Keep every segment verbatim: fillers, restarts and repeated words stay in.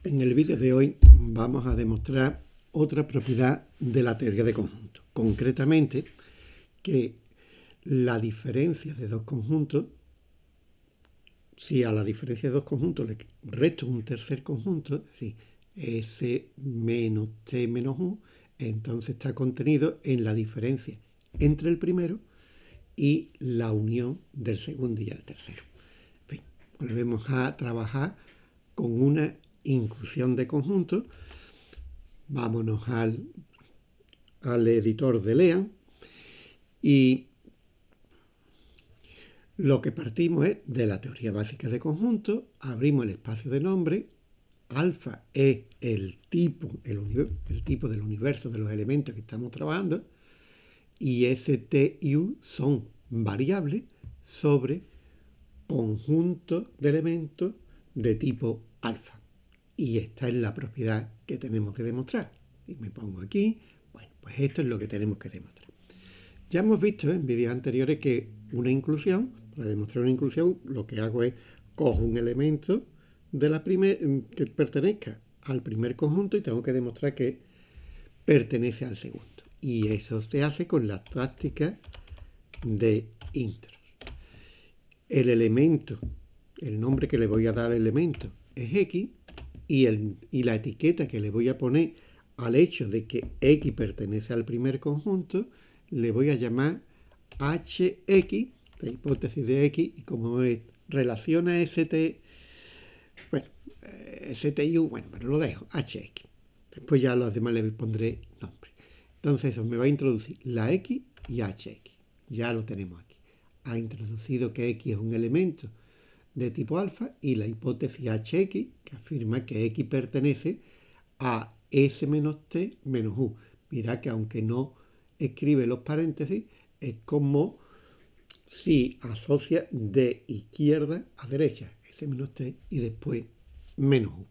En el vídeo de hoy vamos a demostrar otra propiedad de la teoría de conjuntos. Concretamente, que la diferencia de dos conjuntos, si a la diferencia de dos conjuntos le resto un tercer conjunto, es decir, S menos T menos U, entonces está contenido en la diferencia entre el primero y la unión del segundo y el tercero. En fin, volvemos a trabajar con una inclusión de conjuntos. Vámonos al, al editor de Lean y lo que partimos es de la teoría básica de conjuntos. Abrimos el espacio de nombre. Alfa es el tipo, el, el tipo del universo de los elementos que estamos trabajando, y S, T y U son variables sobre conjuntos de elementos de tipo alfa. Y esta es la propiedad que tenemos que demostrar. Y me pongo aquí. Bueno, pues esto es lo que tenemos que demostrar. Ya hemos visto en vídeos anteriores que una inclusión, para demostrar una inclusión, lo que hago es cojo un elemento de la primer, que pertenezca al primer conjunto y tengo que demostrar que pertenece al segundo. Y eso se hace con la táctica de intros. El elemento, el nombre que le voy a dar al elemento es X, y, el, y la etiqueta que le voy a poner al hecho de que X pertenece al primer conjunto, le voy a llamar H X, la hipótesis de X, y como es, relaciona S T, bueno, S T y U, bueno, pero lo dejo, H X. Después ya a los demás les pondré nombre. Entonces eso me va a introducir la X y H X. Ya lo tenemos aquí. Ha introducido que X es un elemento de tipo alfa y la hipótesis H X, que afirma que X pertenece a S menos T menos U. Mira que aunque no escribe los paréntesis, es como si asocia de izquierda a derecha, S menos T y después menos U.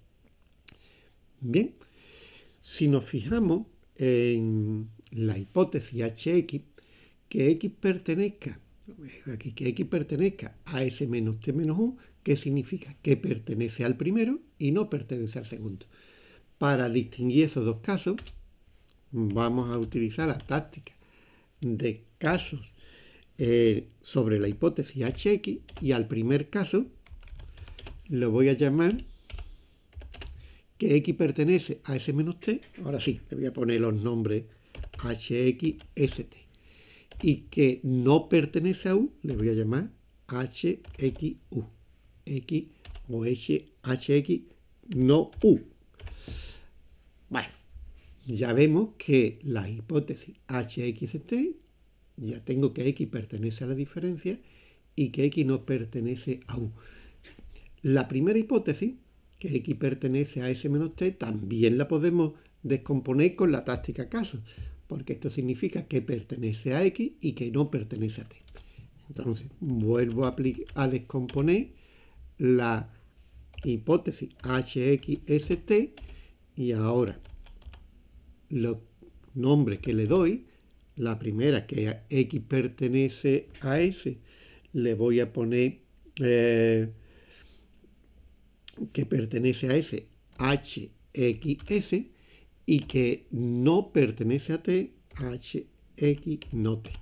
Bien, si nos fijamos en la hipótesis H X, que X pertenezca, aquí que X pertenezca a S menos T menos U, ¿qué significa? Que pertenece al primero y no pertenece al segundo. Para distinguir esos dos casos, vamos a utilizar la táctica de casos eh, sobre la hipótesis H X, y al primer caso lo voy a llamar que X pertenece a S menos T. Ahora sí, le voy a poner los nombres H X, S T. Y que no pertenece a U, le voy a llamar H X U. X o H X no U. Bueno, ya vemos que la hipótesis H X T, ya tengo que X pertenece a la diferencia y que X no pertenece a U. La primera hipótesis, que X pertenece a S menos T, también la podemos descomponer con la táctica caso, porque esto significa que pertenece a X y que no pertenece a T. Entonces, vuelvo a, a descomponer la hipótesis H X S T, y ahora los nombres que le doy, la primera, que X pertenece a S, le voy a poner eh, que pertenece a S, H X S, y que no pertenece a T, H X no T.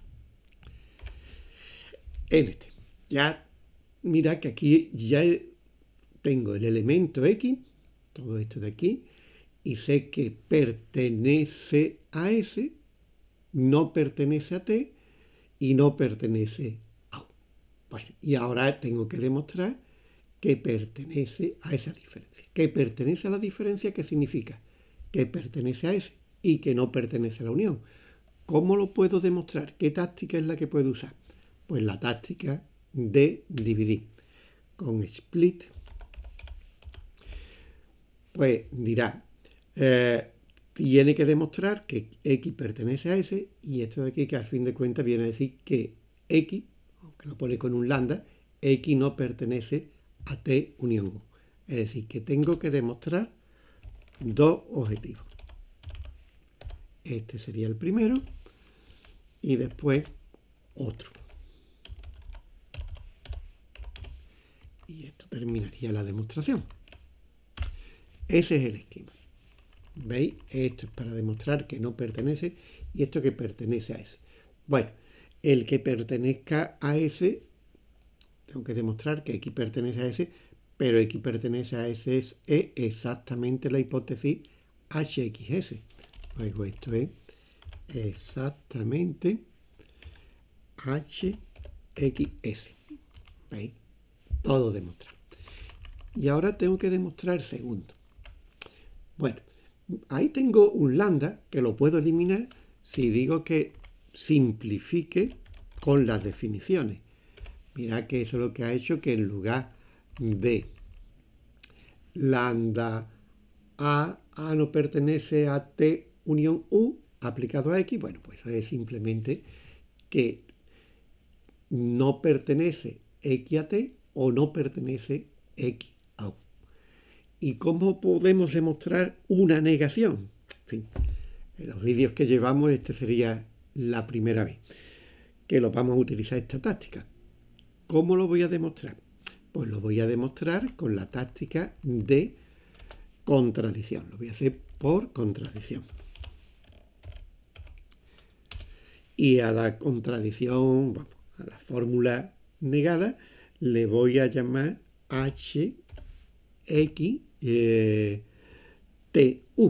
En este, ya mira que aquí ya tengo el elemento X, todo esto de aquí, y sé que pertenece a S, no pertenece a T y no pertenece a U. Bueno, y ahora tengo que demostrar que pertenece a esa diferencia. Que pertenece a la diferencia, ¿qué significa? Que pertenece a S y que no pertenece a la unión. ¿Cómo lo puedo demostrar? ¿Qué táctica es la que puedo usar? Pues la táctica de dividir. Con split, pues dirá, eh, tiene que demostrar que X pertenece a S, y esto de aquí que al fin de cuentas viene a decir que X, aunque lo pone con un lambda, X no pertenece a T unión U. Es decir, que tengo que demostrar dos objetivos. Este sería el primero y después otro. Y esto terminaría la demostración. Ese es el esquema. ¿Veis? Esto es para demostrar que no pertenece y esto que pertenece a ese. Bueno, el que pertenezca a ese, tengo que demostrar que X pertenece a ese, pero X pertenece a ese es, es exactamente la hipótesis H X S. Luego esto es exactamente H X S. ¿Veis? Todo demostrado. Y ahora tengo que demostrar el segundo. Bueno, ahí tengo un lambda que lo puedo eliminar si digo que simplifique con las definiciones. Mirad que eso es lo que ha hecho que en lugar de lambda A, A no pertenece a T unión U aplicado a X, bueno, pues eso es simplemente que no pertenece X a T o no pertenece X a U. ¿Y cómo podemos demostrar una negación? En fin, en los vídeos que llevamos, esta sería la primera vez que lo vamos a utilizar esta táctica. ¿Cómo lo voy a demostrar? Pues lo voy a demostrar con la táctica de contradicción. Lo voy a hacer por contradicción. Y a la contradicción, vamos, a la fórmula negada, le voy a llamar H X eh, T U.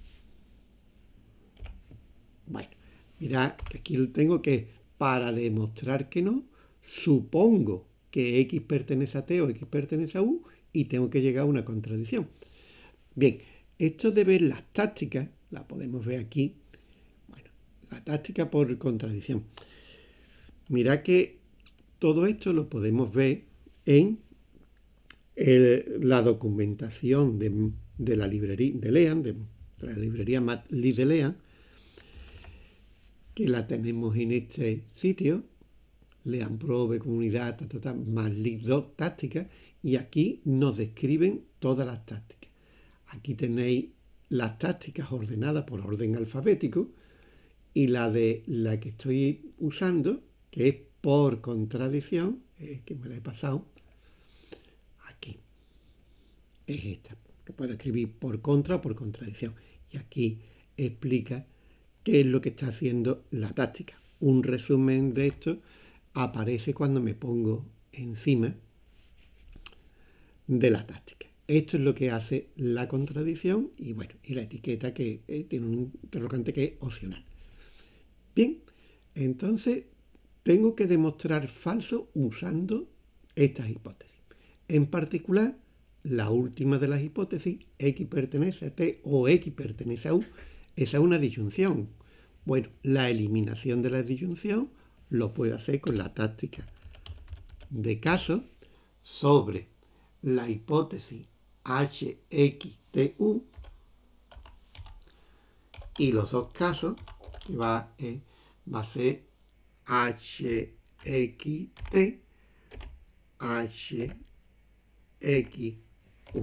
Bueno, mirad que aquí lo tengo que, para demostrar que no, supongo que X pertenece a T o X pertenece a U y tengo que llegar a una contradicción. Bien, esto de ver las tácticas, la podemos ver aquí. Bueno, la táctica por contradicción. Mirad que todo esto lo podemos ver en el, la documentación de, de la librería de Lean, de, de la librería Matlib de Lean, que la tenemos en este sitio, Lean Probe, comunidad, ta, ta, ta, Matlib dos tácticas, y aquí nos describen todas las tácticas. Aquí tenéis las tácticas ordenadas por orden alfabético y la de la que estoy usando, que es por contradicción, eh, que me la he pasado, aquí, es esta. Lo puedo escribir por contra o por contradicción. Y aquí explica qué es lo que está haciendo la táctica. Un resumen de esto aparece cuando me pongo encima de la táctica. Esto es lo que hace la contradicción y bueno, y la etiqueta que eh, tiene un interrogante que es opcional. Bien, entonces tengo que demostrar falso usando estas hipótesis. En particular, la última de las hipótesis, X pertenece a T o X pertenece a U, esa es una disyunción. Bueno, la eliminación de la disyunción lo puedo hacer con la táctica de caso sobre la hipótesis H X T U y los dos casos que va, eh, va a ser H X T, H X U.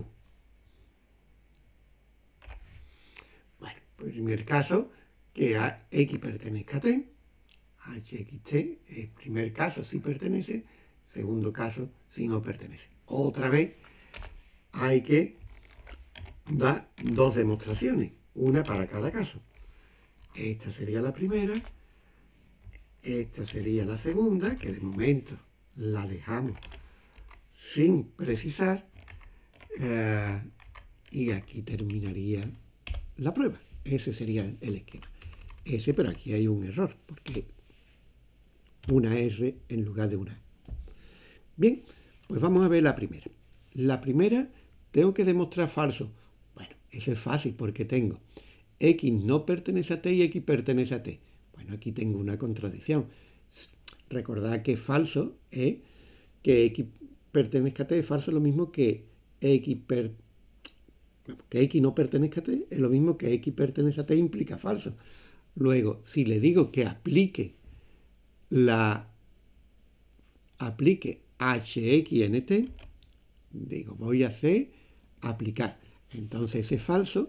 Bueno, primer caso, que a X pertenezca a T, H X T es primer caso si pertenece, segundo caso si no pertenece. Otra vez hay que dar dos demostraciones, una para cada caso. Esta sería la primera, esta sería la segunda, que de momento la dejamos sin precisar, eh, y aquí terminaría la prueba. Ese sería el esquema. Ese, pero aquí hay un error, porque una R en lugar de una A. Bien, pues vamos a ver la primera. La primera tengo que demostrar falso. Bueno, eso es fácil porque tengo X no pertenece a T y X pertenece a T. Bueno, aquí tengo una contradicción. Recordad que falso es que X pertenezca a T, es falso lo mismo que X, per, que X no pertenezca a T, es lo mismo que X pertenece a T, implica falso. Luego, si le digo que aplique la aplique H X en T, digo, voy a hacer aplicar. Entonces ese falso,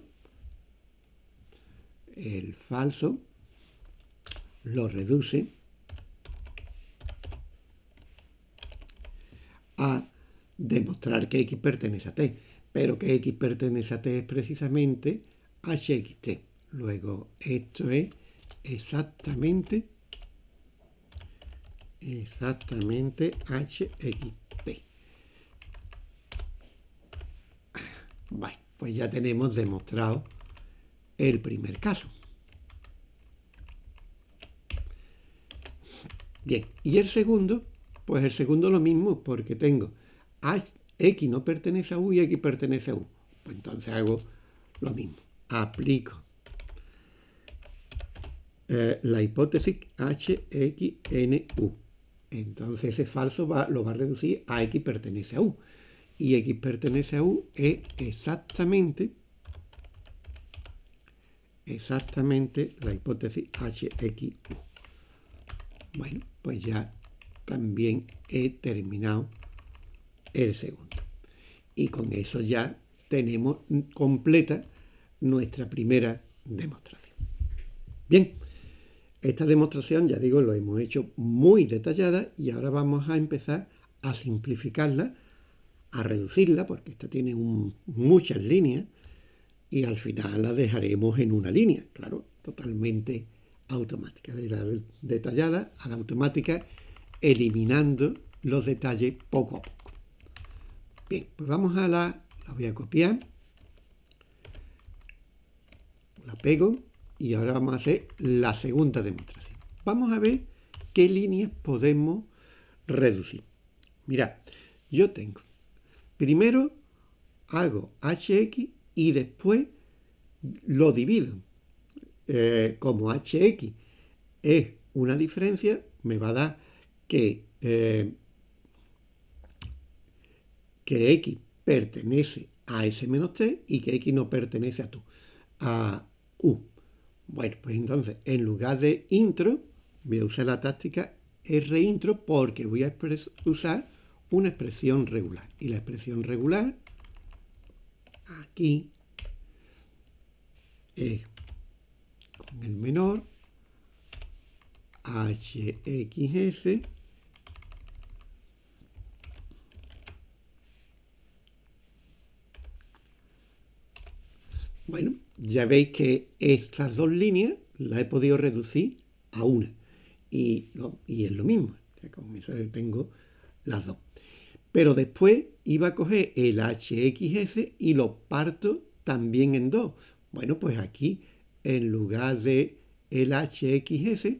el falso lo reduce a demostrar que X pertenece a T. pero que X pertenece a T es precisamente H X T. Luego, esto es exactamente, exactamente H X T. Bueno, pues ya tenemos demostrado el primer caso. Bien, y el segundo, pues el segundo lo mismo, porque tengo H, X no pertenece a U y X pertenece a U. Pues entonces hago lo mismo. Aplico eh, la hipótesis H X N U. Entonces ese falso va, lo va a reducir a X pertenece a U. Y X pertenece a U es exactamente, exactamente la hipótesis H X U. Bueno, pues ya también he terminado el segundo. Y con eso ya tenemos completa nuestra primera demostración. Bien, esta demostración, ya digo, lo hemos hecho muy detallada y ahora vamos a empezar a simplificarla, a reducirla, porque esta tiene un, muchas líneas y al final la dejaremos en una línea, claro, totalmente automática, de la detallada a la automática, eliminando los detalles poco a poco. Bien, pues vamos a la, la voy a copiar, la pego y ahora vamos a hacer la segunda demostración. Vamos a ver qué líneas podemos reducir. Mirad, yo tengo, primero hago H X y después lo divido. Eh, como H X es una diferencia, me va a dar que, eh, que X pertenece a S menos T y que X no pertenece a, tu, a U. Bueno, pues entonces, en lugar de intro, voy a usar la táctica rintro porque voy a usar una expresión regular. Y la expresión regular, aquí, es con el menor, H X S, bueno, ya veis que estas dos líneas las he podido reducir a una. Y, no, y es lo mismo. O sea, con eso tengo las dos. Pero después iba a coger el H X S y lo parto también en dos. Bueno, pues aquí, en lugar de el H X S,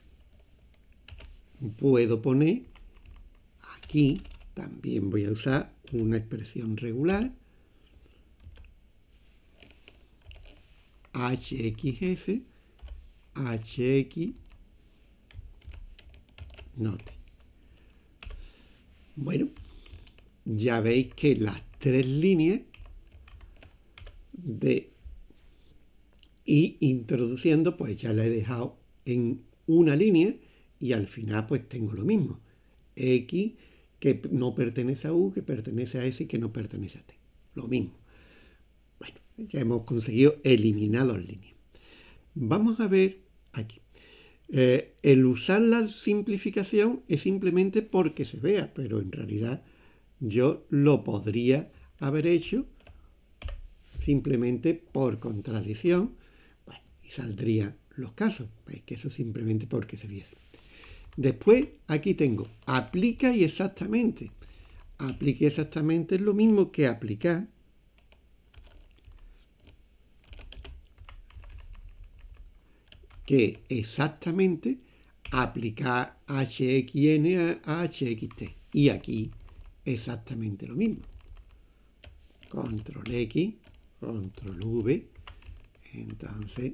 puedo poner aquí, también voy a usar una expresión regular, H X S, H X, note. Bueno, ya veis que las tres líneas de y introduciendo, pues ya la he dejado en una línea y al final pues tengo lo mismo. X que no pertenece a U, que pertenece a S y que no pertenece a T. Lo mismo. Bueno, ya hemos conseguido eliminar dos líneas. Vamos a ver aquí. Eh, el usar la simplificación es simplemente porque se vea, pero en realidad yo lo podría haber hecho simplemente por contradicción, bueno, y saldrían los casos, ¿veis? Que eso simplemente porque se viese. Después aquí tengo aplica y exactamente. Aplica y exactamente es lo mismo que aplicar. Que exactamente aplicar H X N a H X T. Y aquí exactamente lo mismo. Control X, Control V. Entonces,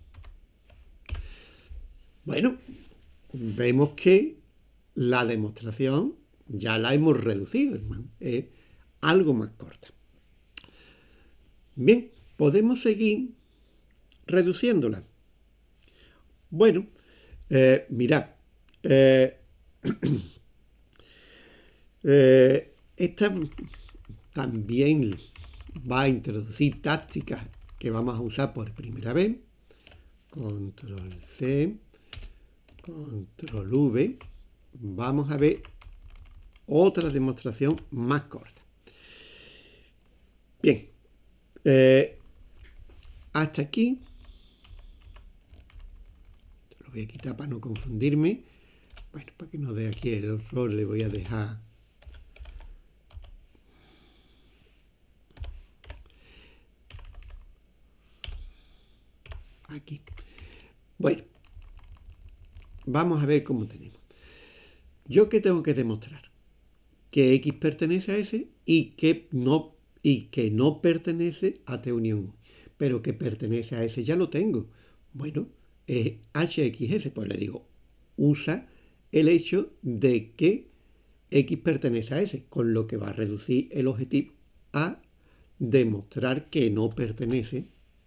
bueno, vemos que la demostración ya la hemos reducido, hermano. Es algo más corta. Bien, podemos seguir reduciéndola. Bueno, eh, mirad, eh, eh, esta también va a introducir tácticas que vamos a usar por primera vez. Control C, Control V. Vamos a ver otra demostración más corta. Bien, eh, hasta aquí, lo voy a quitar para no confundirme. Bueno, para que no dé aquí el error, le voy a dejar aquí. Bueno, vamos a ver cómo tenemos. ¿Yo qué tengo que demostrar? Que X pertenece a S y que no, y que no pertenece a T unión U. Pero que pertenece a S ya lo tengo. Bueno, es H X S. Pues le digo, usa el hecho de que X pertenece a S, con lo que va a reducir el objetivo a demostrar que no pertenece.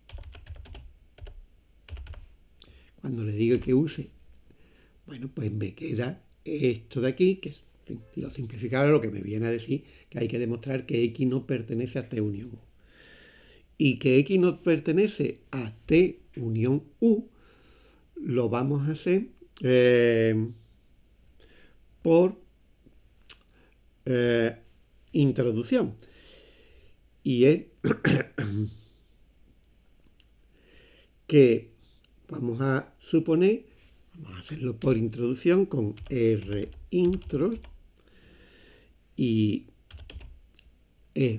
Cuando le digo que use, bueno, pues me queda esto de aquí, que es, en fin, si lo simplificaba, lo que me viene a decir que hay que demostrar que X no pertenece a T unión U. Y que X no pertenece a T unión U, lo vamos a hacer eh, por eh, introducción. Y es que vamos a suponer, vamos a hacerlo por introducción con R intro y E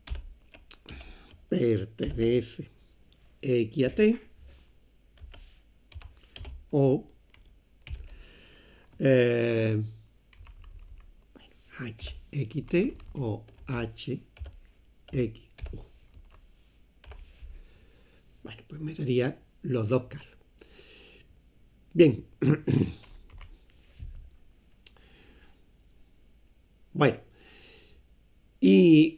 pertenece X a T o eh, H X T o H X U. Bueno, pues me daría los dos casos. Bien. Bueno. Y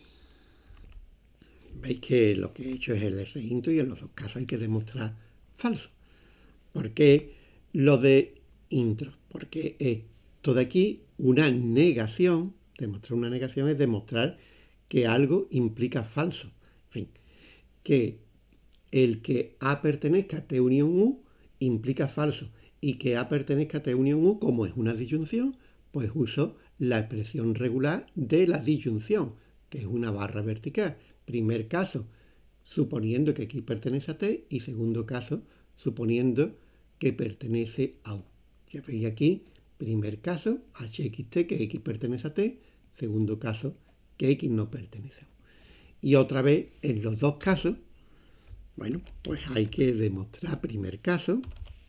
veis que lo que he hecho es el R intro y en los dos casos hay que demostrar falso. ¿Por qué lo de intro? Porque esto de aquí, una negación, demostrar una negación es demostrar que algo implica falso. En fin, que el que A pertenezca a T unión U implica falso y que A pertenezca a T unión U, como es una disyunción, pues uso la expresión regular de la disyunción, que es una barra vertical. Primer caso, suponiendo que X pertenece a T, y segundo caso, suponiendo que pertenece a U. Ya veis aquí, primer caso, H X T, que X pertenece a T, segundo caso, que X no pertenece a U. Y otra vez, en los dos casos, bueno, pues hay que demostrar primer caso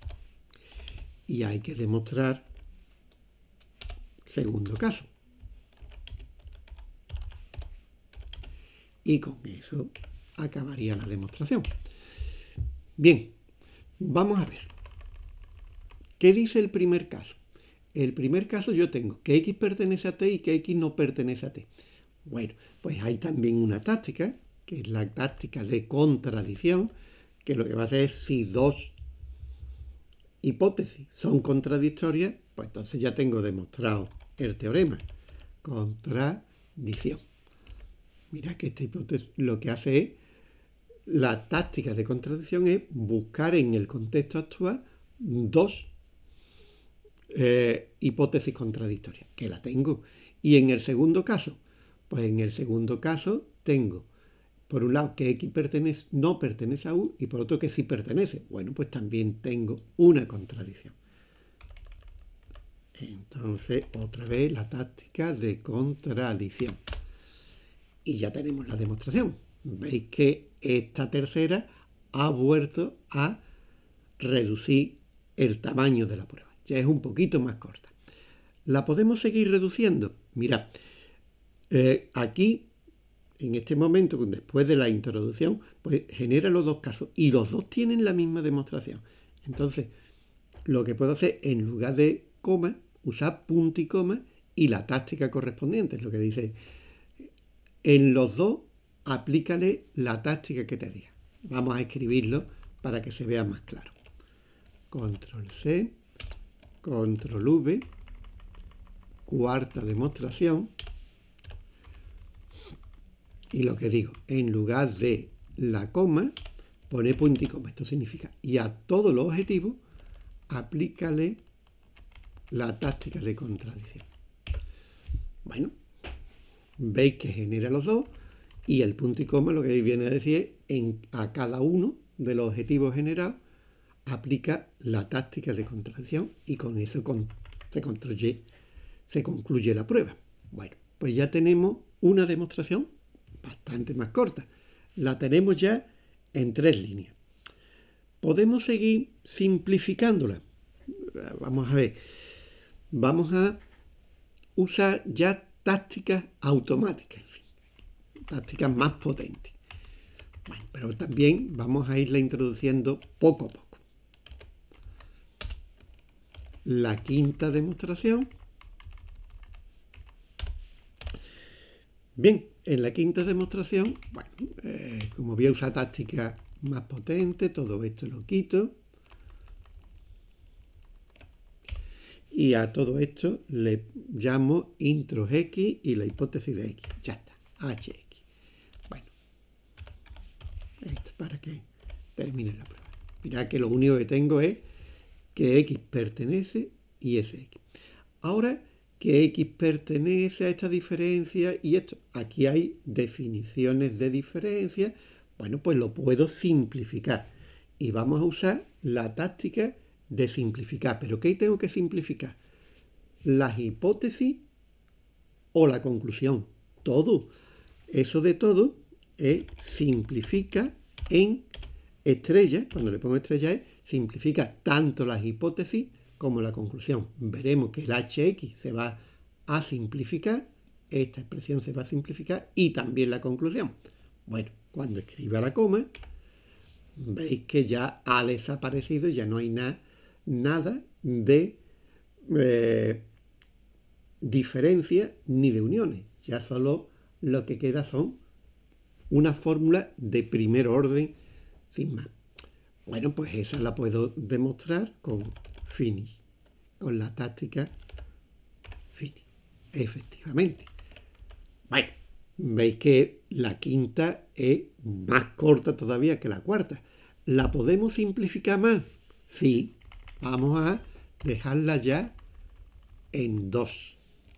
y hay que demostrar segundo caso. Y con eso acabaría la demostración. Bien, vamos a ver. ¿Qué dice el primer caso? El primer caso yo tengo que X pertenece a T y que X no pertenece a T. Bueno, pues hay también una táctica, que es la táctica de contradicción, que lo que va a hacer es si dos hipótesis son contradictorias, pues entonces ya tengo demostrado el teorema. Contradicción. Mira que esta hipótesis lo que hace es, la táctica de contradicción es buscar en el contexto actual dos eh, hipótesis contradictorias, que la tengo. Y en el segundo caso, pues en el segundo caso tengo, por un lado, que X pertenece, no pertenece a U, y por otro que sí pertenece. Bueno, pues también tengo una contradicción. Entonces, otra vez la táctica de contradicción. Y ya tenemos la demostración. Veis que esta tercera ha vuelto a reducir el tamaño de la prueba. Ya es un poquito más corta. ¿La podemos seguir reduciendo? Mirad, eh, aquí, en este momento, después de la introducción, pues genera los dos casos y los dos tienen la misma demostración. Entonces, lo que puedo hacer, en lugar de coma, usar punto y coma y la táctica correspondiente, es lo que dice. En los dos, aplícale la táctica que te diga. Vamos a escribirlo para que se vea más claro. Control C, Control V, cuarta demostración. Y lo que digo, en lugar de la coma, pone punto y coma. Esto significa, y a todos los objetivos, aplícale la táctica de contradicción. Bueno, veis que genera los dos Y el punto y coma lo que viene a decir es en, a cada uno de los objetivos generados aplica la táctica de contracción y con eso con, se, construye, se concluye la prueba. Bueno, pues ya tenemos una demostración bastante más corta. La tenemos ya en tres líneas. Podemos seguir simplificándola. Vamos a ver. Vamos a usar ya tácticas automáticas, en fin, tácticas más potentes. Bueno, pero también vamos a irla introduciendo poco a poco. La quinta demostración. Bien, en la quinta demostración, bueno, eh, como voy a usar tácticas más potentes, todo esto lo quito. Y a todo esto le llamo intros X y la hipótesis de X. Ya está, H X. Bueno, esto para que termine la prueba. Mirad que lo único que tengo es que X pertenece y es X. Ahora que X pertenece a esta diferencia y esto, aquí hay definiciones de diferencia, bueno, pues lo puedo simplificar. Y vamos a usar la táctica de simplificar. ¿Pero qué tengo que simplificar? ¿Las hipótesis o la conclusión? Todo. Eso de todo es simplifica en estrella. Cuando le pongo estrella es simplifica tanto las hipótesis como la conclusión. Veremos que el H X se va a simplificar, esta expresión se va a simplificar y también la conclusión. Bueno, cuando escriba la coma, veis que ya ha desaparecido, ya no hay na, nada de eh, diferencia ni de uniones. Ya solo lo que queda son una fórmula de primer orden sin más. Bueno, pues esa la puedo demostrar con finish, con la táctica finish, efectivamente. Bueno, veis que la quinta es más corta todavía que la cuarta. ¿La podemos simplificar más? Sí, vamos a dejarla ya en dos.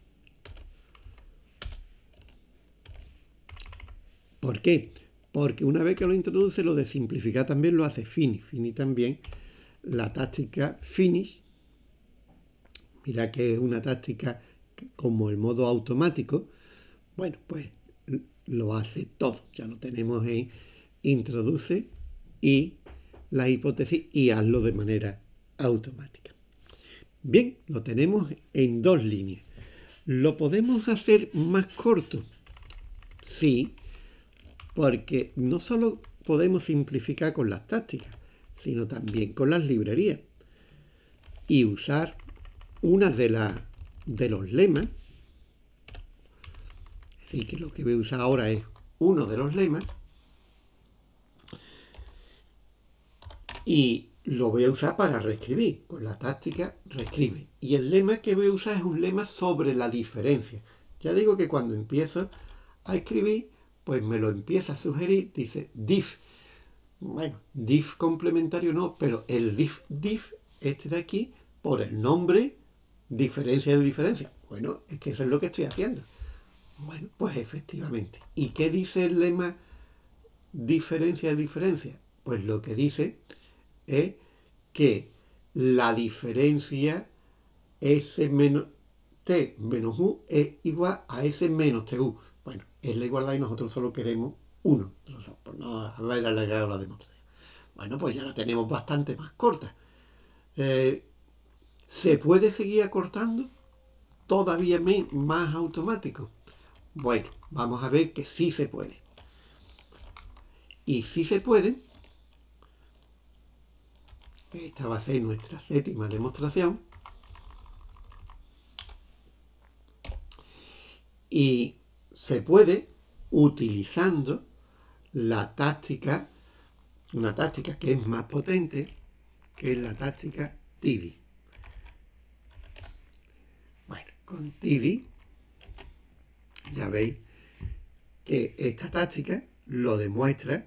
¿Por qué? Porque una vez que lo introduce, lo de simplificar también lo hace finish. Finish también, la táctica finish, mira que es una táctica como el modo automático, bueno, pues lo hace todo. Ya lo tenemos en introduce y la hipótesis y hazlo de manera automática. Bien, lo tenemos en dos líneas. ¿Lo podemos hacer más corto? Sí, porque no solo podemos simplificar con las tácticas, sino también con las librerías y usar una de, la, de los lemas. Así que lo que voy a usar ahora es uno de los lemas y lo voy a usar para reescribir. Con la táctica reescribe. Y el lema que voy a usar es un lema sobre la diferencia. Ya digo que cuando empiezo a escribir, pues me lo empieza a sugerir, dice diff. Bueno, diff complementario no, pero el diff, diff, este de aquí, por el nombre, diferencia de diferencia. Bueno, es que eso es lo que estoy haciendo. Bueno, pues efectivamente. ¿Y qué dice el lema diferencia de diferencia? Pues lo que dice es que la diferencia S menos T menos U es igual a S menos T U. Bueno, es la igualdad y nosotros solo queremos uno. Por no haber alargado la demostración. Bueno, pues ya la tenemos bastante más corta. Eh, ¿Se puede seguir acortando? Todavía más automático. Bueno, vamos a ver que sí se puede. Y sí se puede. Esta va a ser nuestra séptima demostración. Y se puede utilizando la táctica, una táctica que es más potente, que es la táctica T I D I. Bueno, con T I D I ya veis que esta táctica lo demuestra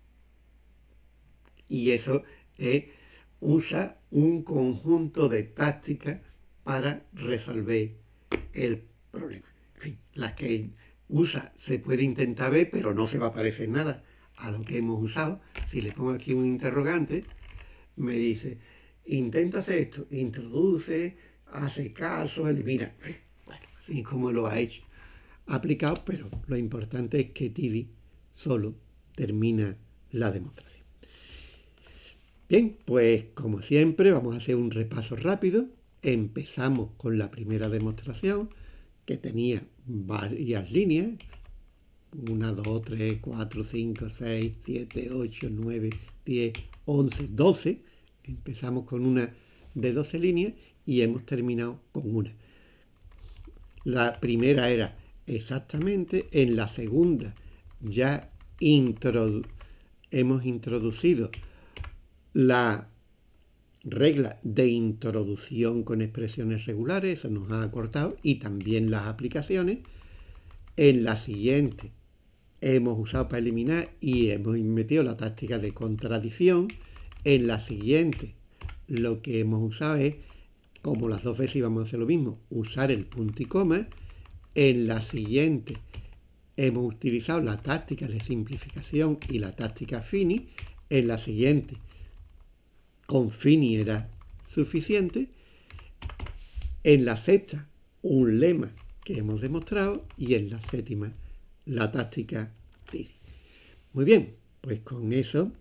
y eso es, usa un conjunto de tácticas para resolver el problema. En fin, las que usa, se puede intentar ver, pero no se va a parecer nada a lo que hemos usado. Si le pongo aquí un interrogante, me dice, intenta hacer esto, introduce, hace caso, elimina. Bueno, así como lo ha hecho. Aplicado, pero lo importante es que Tidy solo termina la demostración. Bien, pues como siempre vamos a hacer un repaso rápido. Empezamos con la primera demostración que tenía varias líneas. una, dos, tres, cuatro, cinco, seis, siete, ocho, nueve, diez, once, doce. Empezamos con una de doce líneas y hemos terminado con una. La primera era exactamente, en la segunda ya introdu hemos introducido la regla de introducción con expresiones regulares, eso nos ha acortado, y también las aplicaciones. En la siguiente hemos usado para eliminar y hemos metido la táctica de contradicción. En la siguiente lo que hemos usado es, como las dos veces íbamos a hacer lo mismo, usar el punto y coma. En la siguiente hemos utilizado la táctica de simplificación y la táctica Fini. En la siguiente con Fini era suficiente. En la sexta un lema que hemos demostrado y en la séptima la táctica Tidy. Muy bien, pues con eso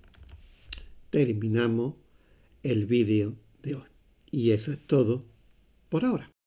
terminamos el vídeo de hoy. Y eso es todo por ahora.